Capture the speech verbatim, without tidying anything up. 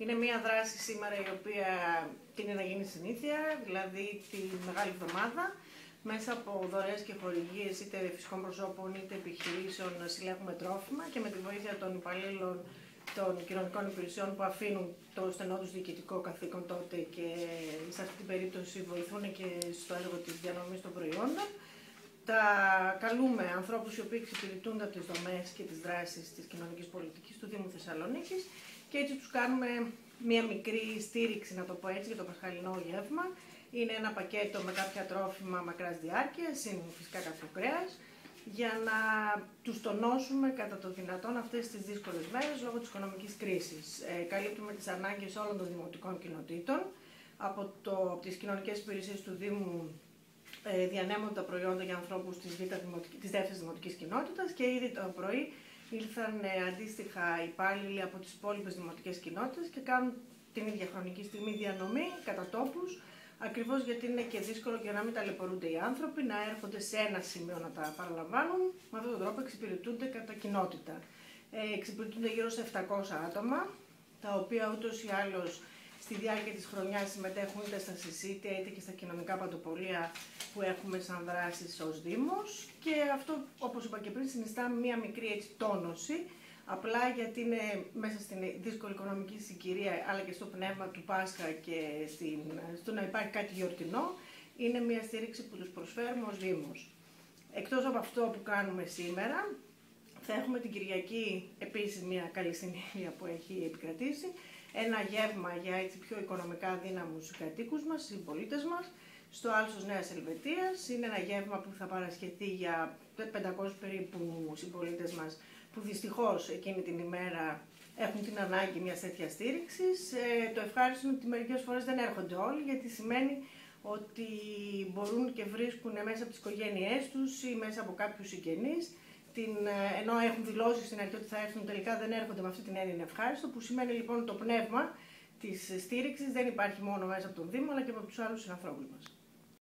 Είναι μια δράση σήμερα η οποία είναι να γίνει συνήθεια, δηλαδή τη Μεγάλη Εβδομάδα. Μέσα από δωρεές και χορηγίες είτε φυσικών προσώπων είτε επιχειρήσεων συλλέγουμε τρόφιμα και με τη βοήθεια των υπαλλήλων των κοινωνικών υπηρεσιών που αφήνουν το στενό τους διοικητικό καθήκον τότε και σε αυτή την περίπτωση βοηθούν και στο έργο της διανομής των προϊόντων. Τα καλούμε ανθρώπους οι οποίοι εξυπηρετούνται από τις δομές και τις δράσεις της κοινωνικής πολιτικής του Δήμου Θεσσαλονίκης και έτσι τους κάνουμε μία μικρή στήριξη, να το πω έτσι, για το πασχαλινό γεύμα. Είναι ένα πακέτο με κάποια τρόφιμα μακράς διάρκειας, είναι φυσικά κάποιο κρέας, για να τους τονώσουμε κατά το δυνατόν αυτές τις δύσκολες μέρες λόγω της οικονομικής κρίσης. Ε, καλύπτουμε τις ανάγκες όλων των δημοτικών κοινοτήτων. Από, το, από τις κοινωνικές υπηρεσίες του Δήμου ε, διανέμουν τα προϊόντα για ανθρώπους της, της δεύτερης δημοτικής κοινότητας και ήδη το πρωί ήλθαν ε, αντίστοιχα υπάλληλοι από τις υπόλοιπες δημοτικές κοινότητες και κάνουν την ίδια χρονική στιγμή διανομή κατά τόπους, ακριβώς γιατί είναι και δύσκολο για να μην ταλαιπωρούνται οι άνθρωποι, να έρχονται σε ένα σημείο να τα παραλαμβάνουν. Με αυτόν τον τρόπο εξυπηρετούνται κατά κοινότητα. Ε, εξυπηρετούνται γύρω σε επτακόσια άτομα, τα οποία ούτως ή άλλως στη διάρκεια της χρονιάς συμμετέχουν είτε στα συσίτια είτε και στα κοινωνικά παντοπολία που έχουμε σαν δράσεις ως Δήμος. Και αυτό, όπως είπα και πριν, συνιστά μία μικρή έτσι, τόνωση. Απλά γιατί είναι μέσα στην δύσκολη οικονομική συγκυρία, αλλά και στο πνεύμα του Πάσχα και στην, στο να υπάρχει κάτι γιορτινό, είναι μια στήριξη που τους προσφέρουμε ως Δήμος. Εκτός από αυτό που κάνουμε σήμερα, θα έχουμε την Κυριακή επίσης μια καλή συνήθεια που έχει επικρατήσει, ένα γεύμα για έτσι πιο οικονομικά δύναμους κατοίκους μας, συμπολίτες μας, στο Άλσος Νέας Ελβετίας. Είναι ένα γεύμα που θα παρασχεθεί για πεντακόσιους περίπου συμπολίτες μας, που δυστυχώς εκείνη την ημέρα έχουν την ανάγκη μιας τέτοιας στήριξης. Ε, το ευχάριστο είναι ότι μερικές φορές δεν έρχονται όλοι, γιατί σημαίνει ότι μπορούν και βρίσκουν μέσα από τις οικογένειές τους ή μέσα από κάποιους συγγενείς, την, ενώ έχουν δηλώσει στην αρχή ότι θα έρθουν, τελικά δεν έρχονται, με αυτή την έννοια είναι ευχάριστο, που σημαίνει λοιπόν το πνεύμα της στήριξης δεν υπάρχει μόνο μέσα από τον Δήμο, αλλά και από τους άλλους συνανθρώπους μας.